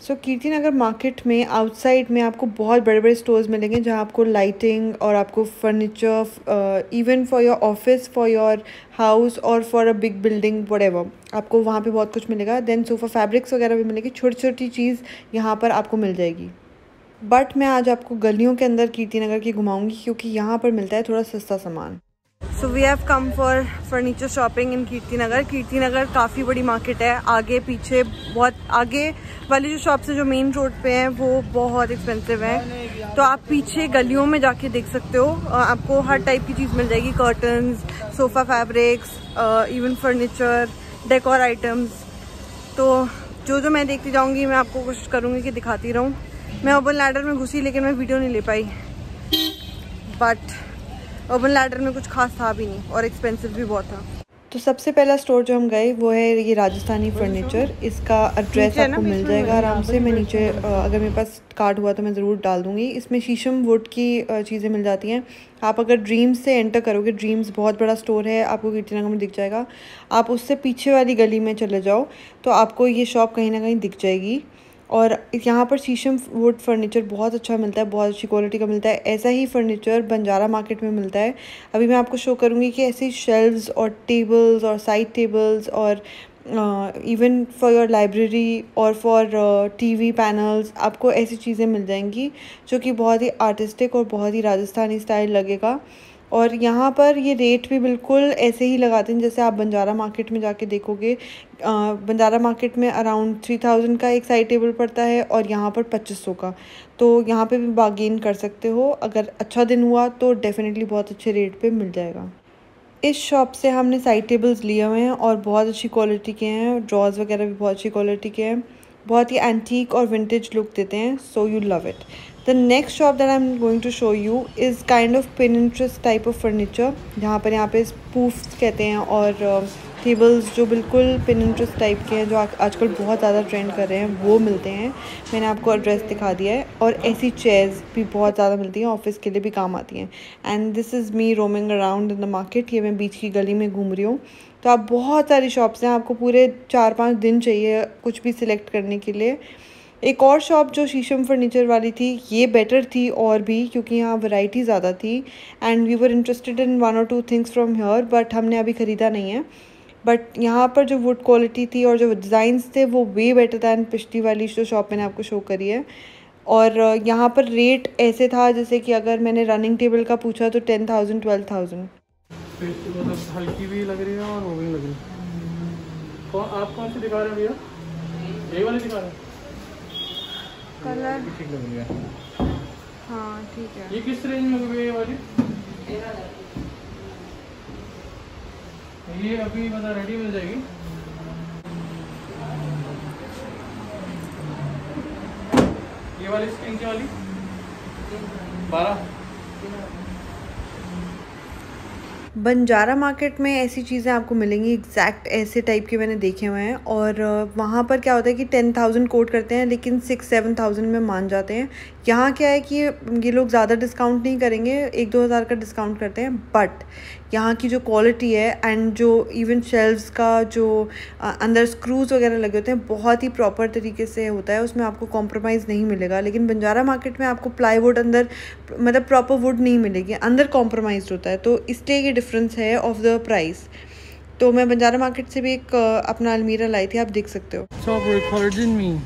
कीर्ति Nagar market में outside में आपको बहुत बड़े बड़े स्टोर्स मिलेंगे जहाँ आपको लाइटिंग और आपको furniture even for your office, for your house और for a big building whatever, आपको वहाँ पे बहुत कुछ मिलेगा। देन सोफ़ा फैब्रिक्स वगैरह भी मिलेगी, छोटी छोटी चीज़ यहाँ पर आपको मिल जाएगी। बट मैं आज आपको गलियों के अंदर कीर्ति नगर की घुमाऊँगी क्योंकि यहाँ पर मिलता है थोड़ा सस्ता सामान। So we have come for furniture shopping in Kirti Nagar. Kirti Nagar काफ़ी बड़ी मार्केट है, आगे पीछे बहुत आगे वाली जो शॉप्स है जो मेन रोड पे हैं वो बहुत एक्सपेंसिव है, तो आप पीछे गलियों में जाके देख सकते हो। आपको हर टाइप की चीज़ मिल जाएगी, curtains, sofa fabrics, even furniture, decor items. तो जो मैं देखती जाऊँगी मैं आपको कोशिश करूँगी कि दिखाती रहूँ। मैं अर्बन लैडर में घुसी लेकिन मैं वीडियो नहीं ले पाई, बट अर्बन लैडर में कुछ खास था भी नहीं और एक्सपेंसिव भी बहुत था। तो सबसे पहला स्टोर जो हम गए वो है ये राजस्थानी फर्नीचर। इसका एड्रेस आपको मिल जाएगा आराम से। मैं नीचे अगर मेरे पास कार्ड हुआ तो मैं ज़रूर डाल दूँगी। इसमें शीशम वुड की चीज़ें मिल जाती हैं। आप अगर ड्रीम्स से एंटर करोगे, ड्रीम्स बहुत बड़ा स्टोर है, आपको कीर्ति नगर में दिख जाएगा। आप उससे पीछे वाली गली में चले जाओ तो आपको ये शॉप कहीं ना कहीं दिख जाएगी। और यहाँ पर शीशम वुड फर्नीचर बहुत अच्छा मिलता है, बहुत अच्छी क्वालिटी का मिलता है। ऐसा ही फर्नीचर बंजारा मार्केट में मिलता है। अभी मैं आपको शो करूँगी कि ऐसी शेल्व्स और टेबल्स और साइड टेबल्स और इवन फॉर योर लाइब्रेरी और फॉर टीवी पैनल्स आपको ऐसी चीज़ें मिल जाएंगी जो कि बहुत ही आर्टिस्टिक और बहुत ही राजस्थानी स्टाइल लगेगा। और यहाँ पर ये रेट भी बिल्कुल ऐसे ही लगाते हैं जैसे आप बंजारा मार्केट में जाके देखोगे। बंजारा मार्केट में अराउंड 3000 का एक साइड टेबल पड़ता है और यहाँ पर 2500 का। तो यहाँ पे भी बार्गेन कर सकते हो। अगर अच्छा दिन हुआ तो डेफिनेटली बहुत अच्छे रेट पे मिल जाएगा। इस शॉप से हमने साइड टेबल्स लिए हुए हैं और बहुत अच्छी क्वालिटी के हैं। ड्रॉज वगैरह भी बहुत अच्छी क्वालिटी के हैं, बहुत ही एंटीक और विंटेज लुक देते हैं। So you love it. The next shop that I'm going to show you is kind of Pinterest type of furniture, जहाँ पे spoofs कहते हैं और टेबल्स जो बिल्कुल Pinterest टाइप के हैं जो आजकल बहुत ज़्यादा ट्रेंड कर रहे हैं वो मिलते हैं। मैंने आपको एड्रेस दिखा दिया है। और ऐसी चेयर्स भी बहुत ज़्यादा मिलती हैं, ऑफिस के लिए भी काम आती हैं। And this is me roaming around in the market. ये मैं बीच की गली में घूम रही हूँ। तो आप बहुत सारी शॉप्स हैं, आपको पूरे 4-5 दिन चाहिए कुछ भी सिलेक्ट करने के लिए। एक और शॉप जो शीशम फर्नीचर वाली थी ये बेटर थी और भी, क्योंकि यहाँ वैरायटी ज़्यादा थी and we were interested in 1 or 2 things from here, but हमने अभी ख़रीदा नहीं है। बट यहाँ पर जो वुड क्वालिटी थी और जो डिज़ाइंस थे वो वे बेटर दैन पिछली वाली जो शॉप मैंने आपको शो करी है। और यहाँ पर रेट ऐसे था जैसे कि अगर मैंने रनिंग टेबल का पूछा तो 10,000 12,000। हल्की भी लग रही है और वो भी लग रही है। आप कौन सी दिखा रहे हैं भैया? यही वाली दिखा रहे हैं? कलर ठीक लग रही है। हाँ ठीक है। ये किस रेंज में होगी ये वाली? ये अभी मतलब रेडी मिल जाएगी। ये वाली स्क्रीन की वाली 12। बंजारा मार्केट में ऐसी चीज़ें आपको मिलेंगी एग्जैक्ट ऐसे टाइप के मैंने देखे हुए हैं। और वहाँ पर क्या होता है कि 10,000 कोट करते हैं लेकिन 6-7,000 में मान जाते हैं। यहाँ क्या है कि ये लोग ज़्यादा डिस्काउंट नहीं करेंगे, 1-2 हज़ार का डिस्काउंट करते हैं। बट यहाँ की जो क्वालिटी है एंड जो इवन शेल्व्स का जो अंदर स्क्रूज वगैरह लगे होते हैं बहुत ही प्रॉपर तरीके से होता है, उसमें आपको कॉम्प्रोमाइज़ नहीं मिलेगा। लेकिन बंजारा मार्केट में आपको प्लाईवुड अंदर मतलब प्रॉपर वुड नहीं मिलेगी, अंदर कॉम्प्रोमाइज़ होता है, तो इसलिए ये डिफरेंस है ऑफ द प्राइस। तो मैं बंजारा मार्केट से भी एक अपना अलमीरा लाई थी, आप देख सकते हो। Stop recording me.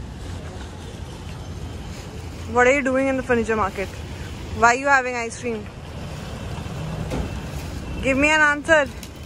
What are you doing in the furniture market? Why are you having ice cream? Give me an answer.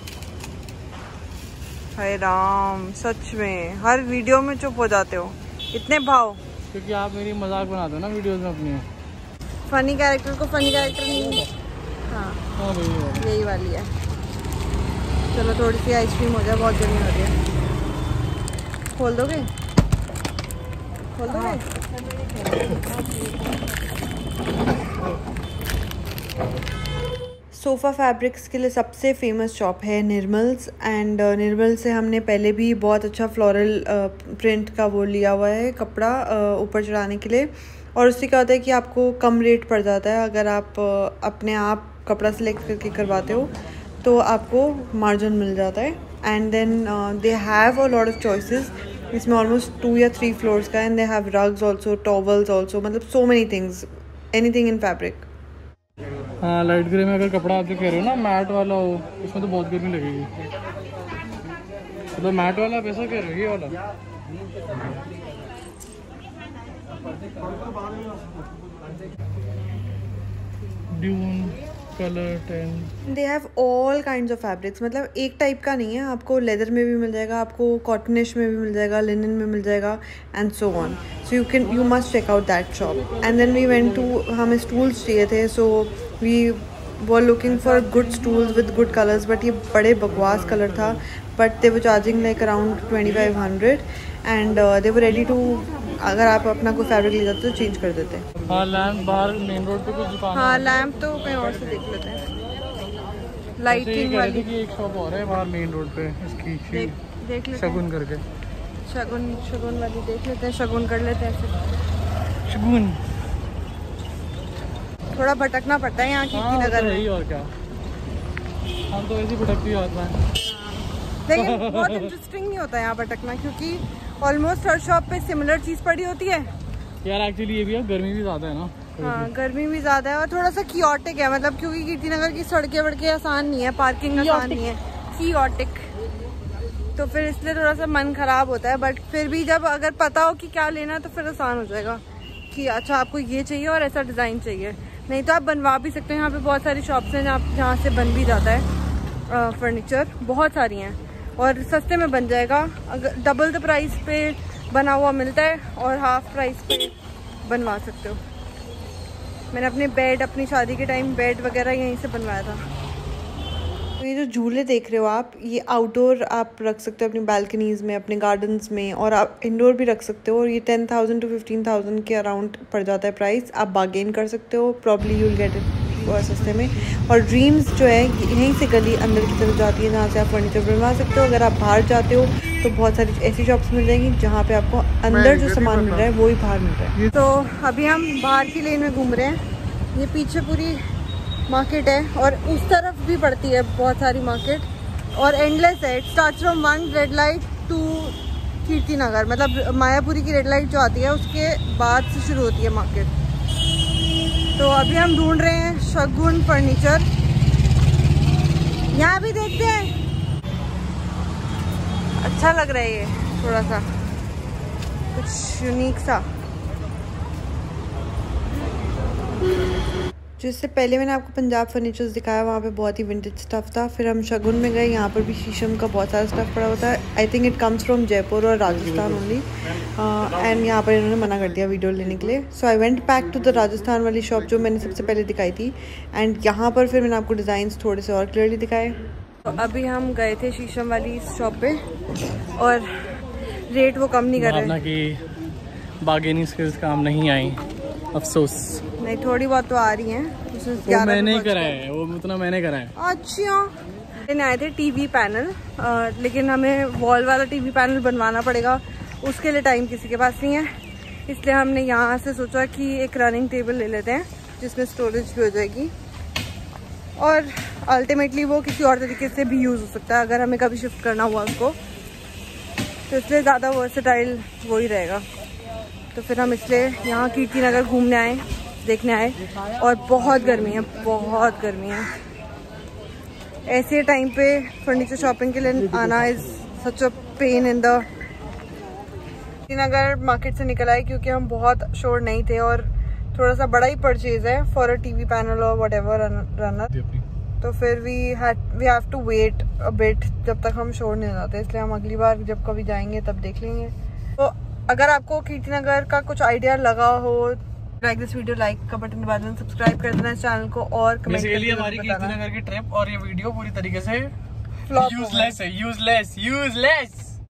हाय राम, सच में हर वीडियो में चुप हो जाते हो, इतने भाव। क्योंकि आप मेरी मजाक बनाते हो ना वीडियोस में अपनी। फनी कैरेक्टर को फनी कैरेक्टर नहीं। हाँ यही वाली है। चलो थोड़ी सी आइसक्रीम हो जाए, बहुत गर्मी हो रही है। खोल दोगे? खोल दोगे? सोफ़ा फैब्रिक्स के लिए सबसे फेमस शॉप है निर्मल्स। एंड निर्मल से हमने पहले भी बहुत अच्छा फ्लोरल प्रिंट का वो लिया हुआ है कपड़ा ऊपर चढ़ाने के लिए। और उससे क्या होता है कि आपको कम रेट पड़ जाता है अगर आप अपने आप कपड़ा सिलेक्ट करके करवाते हो तो आपको मार्जिन मिल जाता है। And then they have a lot of choices. इसमें ऑलमोस्ट 2 या 3 फ्लोर्स का है and they have rugs also, towels also, मतलब so many things, anything in fabric. हाँ लाइट ग्रे में अगर कपड़ा आप जो कह रहे हो ना मैट वाला हो, उसमें तो बहुत गर्मी लगेगी। तो मैट वाला आप ऐसा कह रहे हो, ये वाला dune colour 10। They have all kinds of fabrics, मतलब एक टाइप का नहीं है, आपको लेदर में भी मिल जाएगा, आपको कॉटनिश में भी मिल जाएगा, लिनन में मिल जाएगा and so on. So you must check out that shop. And then we went to, हमें स्टूल्स चाहिए थे, so we were looking for good stools with good colours, but ये बड़े बकवास कलर था, but they were charging like around 2500 and they were ready to, अगर आप अपना कोई फैब्रिक ले जाते तो चेंज कर देते। हाँ लैम्प बाहर मेन रोड पे कुछ दुकान। हाँ लैम्प तो कहीं और से देख लेते हैं। लाइटिंग वाली की एक शॉप और है बाहर मेन रोड पे, इसकी देख लेते शगुन करके। शगुन वाली देख लेते हैं, शगुन कर लेते हैं फिर। शगुन थोड़ा भटकना पड़ता है यहाँ कीर्ति नगर में। और क्या, हम तो ऐसी भटकती आता है, लेकिन बहुत इंटरेस्टिंग नहीं होता यहाँ भटकना, क्योंकि ऑलमोस्ट हर शॉप पे सिमिलर चीज पड़ी होती है यार। एक्चुअली ये भी है, गर्मी भी ज्यादा है ना। हाँ गर्मी भी ज्यादा है और थोड़ा सा कियोटिक है, मतलब क्योंकि कीर्ति नगर की सड़कें वड़कें आसान नहीं है, पार्किंग आसान नहीं है, कियोटिक, तो फिर इसलिए थोड़ा सा मन खराब होता है। बट फिर भी जब अगर पता हो कि क्या लेना तो फिर आसान हो जाएगा कि अच्छा आपको ये चाहिए और ऐसा डिजाइन चाहिए, नहीं तो आप बनवा भी सकते हो। यहाँ पे बहुत सारी शॉप्स हैं जहाँ से बन भी जाता है फर्नीचर, बहुत सारी हैं और सस्ते में बन जाएगा। अगर डबल द प्राइस पे बना हुआ मिलता है और हाफ प्राइस पे बनवा सकते हो। मैंने अपने बेड, अपनी शादी के टाइम बेड वगैरह यहीं से बनवाया था। तो ये जो झूले देख रहे हो आप, ये आउटडोर आप रख सकते हो अपनी बालकनीज़ में, अपने गार्डन्स में, और आप इंडोर भी रख सकते हो। और ये 10,000 to 15,000 के अराउंड पड़ जाता है प्राइस। आप बार्गेन कर सकते हो, probably you will get it सस्ते में। और ड्रीम्स जो है यहीं से गली अंदर की तरफ जाती है जहाँ से आप फर्नीचर बनवा सकते हो। अगर आप बाहर जाते हो तो बहुत सारी ऐसी शॉप्स मिल जाएंगी जहाँ पे आपको अंदर जो सामान मिल रहा है वो ही बाहर मिल रहा है। तो अभी हम बाहर की लेन में घूम रहे हैं। ये पीछे पूरी मार्केट है और उस तरफ भी पड़ती है बहुत सारी मार्केट और एंडलेस है। It starts from 1 red light to Kirti Nagar, मतलब मायापुरी की रेड लाइट जो आती है उसके बाद से शुरू होती है मार्केट। तो अभी हम ढूंढ रहे हैं शगुन फर्नीचर, यहाँ भी देखते हैं, अच्छा लग रहा है ये, थोड़ा सा कुछ यूनिक सा। जो इससे पहले मैंने आपको पंजाब फर्नीचर्स दिखाया, वहाँ पे बहुत ही विंटेज स्टफ़ था। फिर हम शगुन में गए, यहाँ पर भी शीशम का बहुत सारा स्टफ़ पड़ा होता है। I think it comes from Jaipur और राजस्थान ओनली, एंड यहाँ पर इन्होंने मना कर दिया वीडियो लेने के लिए। So I went back to the Rajasthan वाली शॉप जो मैंने सबसे पहले दिखाई थी, एंड यहाँ पर फिर मैंने आपको डिज़ाइंस थोड़े से और क्लियरली दिखाए। तो अभी हम गए थे शीशम वाली शॉप पे और रेट वो कम नहीं कर रहे कि बार्गेनिंग स्किल्स काम नहीं आई, अफसोस। नहीं, थोड़ी बहुत तो आ रही हैं। वो मैंने ही करा है, वो उतना मैंने करा है। अच्छा, लेने आए थे टीवी पैनल, लेकिन हमें वॉल वाला टीवी पैनल बनवाना पड़ेगा, उसके लिए टाइम किसी के पास नहीं है। इसलिए हमने यहाँ से सोचा कि एक रनिंग टेबल ले लेते हैं जिसमें स्टोरेज भी हो जाएगी और अल्टीमेटली वो किसी और तरीके से भी यूज़ हो सकता है अगर हमें कभी शिफ्ट करना हुआ उसको, तो इसलिए ज़्यादा वर्सेटाइल वो ही रहेगा। तो फिर हम इसलिए यहाँ कीर्ति नगर घूमने आए, देखने आए, और बहुत गर्मी है, बहुत गर्मी है। ऐसे टाइम पे फर्नीचर शॉपिंग के लिए आना is such a pain in the. Kirti Nagar market से निकल आए क्योंकि हम बहुत श्योर नहीं थे और थोड़ा सा बड़ा ही परचेज है फॉर अ टीवी पैनल और व्हाटएवर रनर, तो फिर we have to wait a bit जब तक हम श्योर नहीं हो जाते। इसलिए हम अगली बार जब कभी जाएंगे तब देख लेंगे। तो अगर आपको कीर्ति नगर का कुछ आइडिया लगा हो, लाइक दिस वीडियो, लाइक का बटन दबा देना, सब्सक्राइब कर देना इस चैनल को और कमेंट करके हमारी कीर्ति नगर की ट्रिप और ये वीडियो पूरी तरीके से यूजलेस है, यूजलेस।